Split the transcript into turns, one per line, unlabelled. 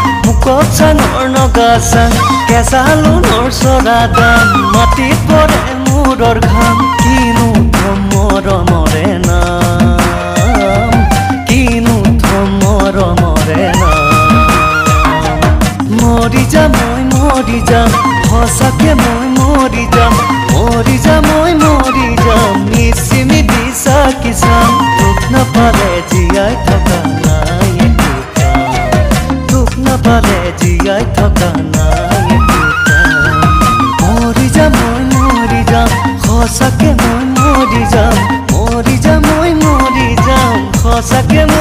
মুখত চাঙৰ নগাচাং কেঁচা লোনৰ চৰাদাম মাটিত পৰে মূৰৰ ঘাম কিনো মৰমৰে নাম কিনো মৰমৰে নাম মৰি যাম সঁচাকে মই মৰি যাম মিচিমি বিচাকি চাম দুখ নাপালে জীয়াই থকা নাই একো কাম দুখ নাপালে জীয়াই থকা নাই একো কাম মৰি যাম সঁচাকে মই মৰি যাম সঁচাকে